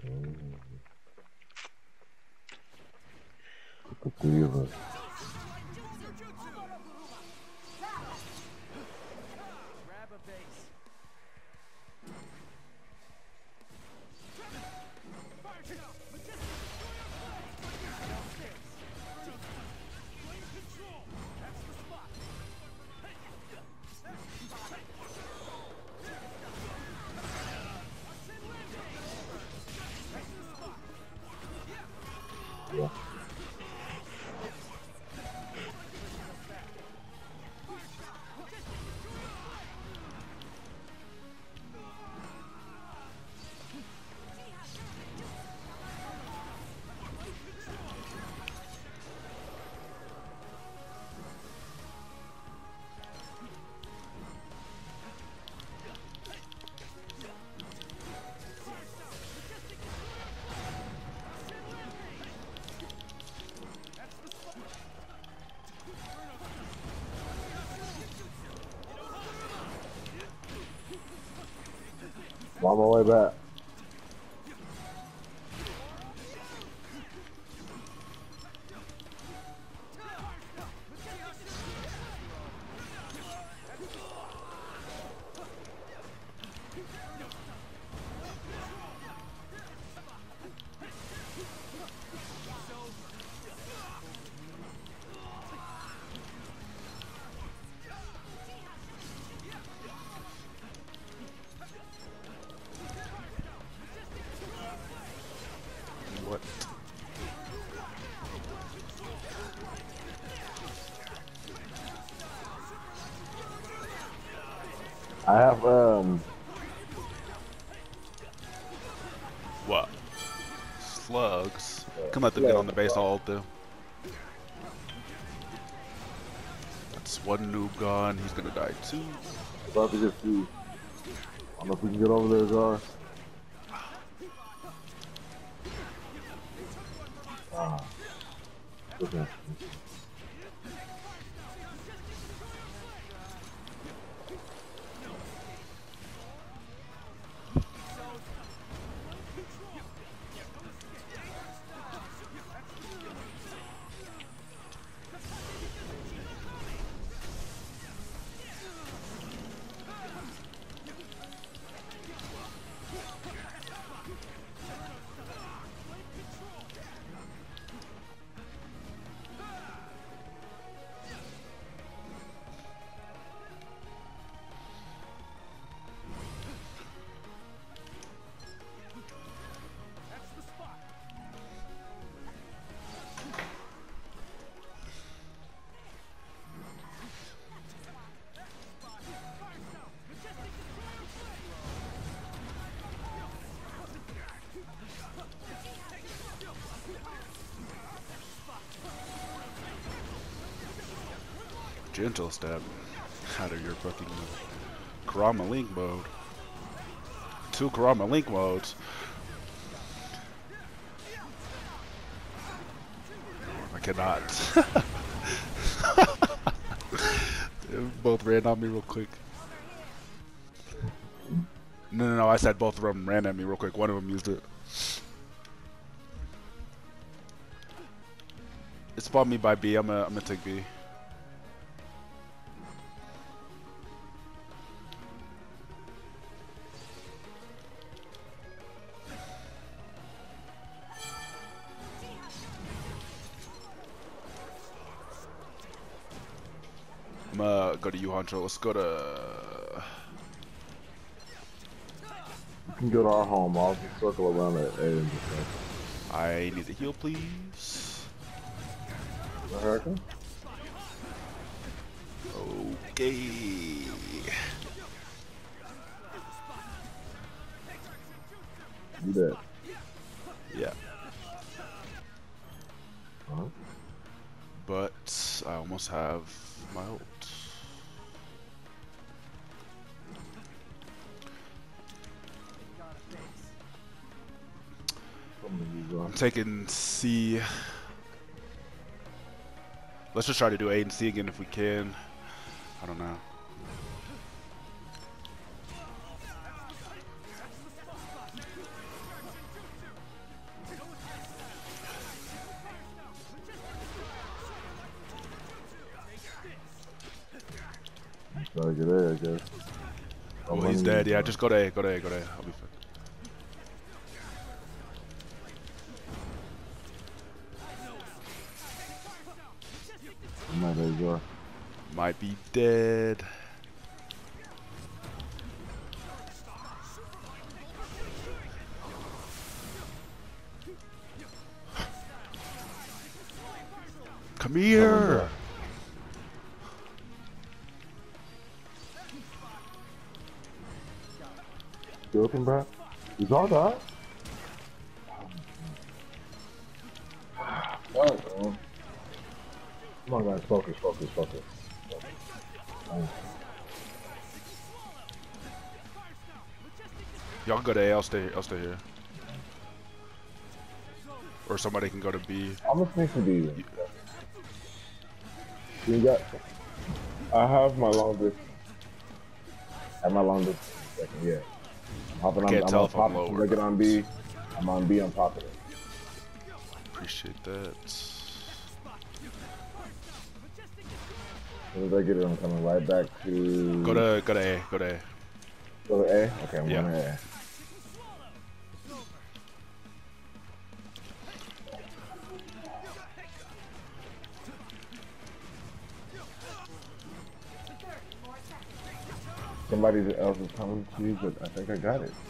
The three of us. Yeah. I'm on my way back. What? I have What? Slugs. Come let them get yeah, on the base. I'll ult them. That's one noob gone. He's gonna die too. about to get food. I don't know if we can get over there, Zara. Ah, okay. Gentle step out of your fucking Kurama Link mode. 2 Kurama Link modes. I cannot. They both ran on me real quick. No, I said both of them ran at me real quick. One of them used it. It spawned me by B. I'm gonna take B. I'm gonna go to you, Honcho. Let's go to. You can go to our home. I'll just circle around that A and just I need a heal, please. America? Okay. Do that. Yeah. Uh-huh. But I almost have my ult. I'm taking C. Let's just try to do A and C again if we can. I don't know. Gotta get A, I guess. Oh, Well, he's money dead. is, Yeah, just go to A. Go to A. Go to A. I'll be fine. My days are. Might be dead. Come here. You open, bro? Is all that? What, man? Come on, guys. Focus, focus, focus. Y'all go to A. I'll stay. I'll stay here. Or somebody can go to B. I'm gonna sneak to B. You got. I have my long distance. I have my long distance. Second, yeah. I'm Can't tell on if I'm top. low As or I get not. on B. I'm on B on top of it. Appreciate that. As soon as I get it, I'm coming right back to. Go to A. Go to A. Go to A? Okay, I'm Yeah. going to A. Somebody else is coming to you, but I think I got it.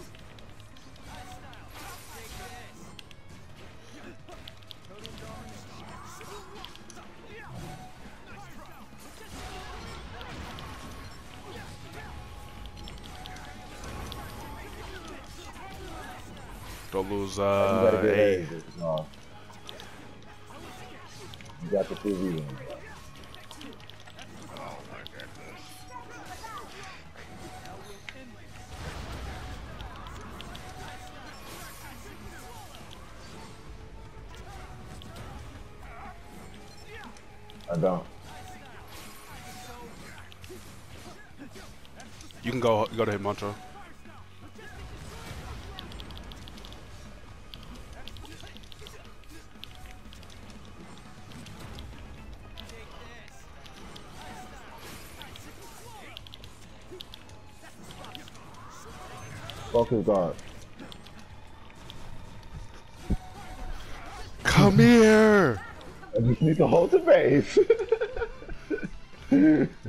Don't lose You gotta get A. No. You got the 2v one. I don't. You can go to him, Montro. Focus guard. Come here. I just need to hold the base.